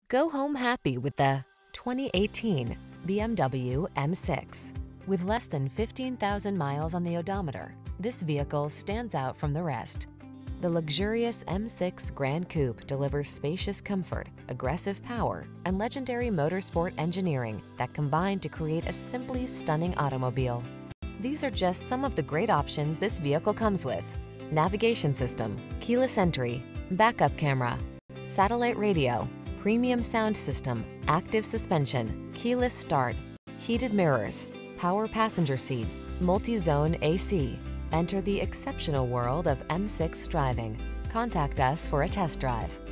Go home happy with the 2018 BMW M6. With less than 15,000 miles on the odometer, this vehicle stands out from the rest. The luxurious M6 Gran Coupe delivers spacious comfort, aggressive power, and legendary motorsport engineering that combine to create a simply stunning automobile. These are just some of the great options this vehicle comes with: navigation system, keyless entry, backup camera, satellite radio, premium sound system, active suspension, keyless start, heated mirrors, power passenger seat, multi-zone AC. Enter the exceptional world of M6 driving. Contact us for a test drive.